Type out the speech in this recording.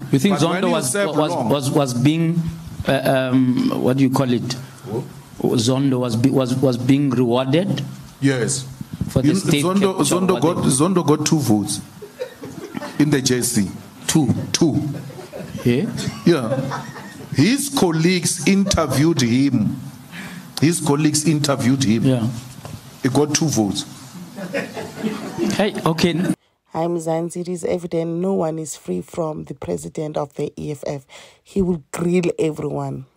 You think Zondo was being, what do you call it? Zondo was being rewarded? Yes. For the state Zondo got 2 votes in the JC. 2. Yeah? Yeah. His colleagues interviewed him. Yeah. He got 2 votes. Hey, okay. Hi, Mzansi. It is evident no one is free from the president of the EFF. He will grill everyone.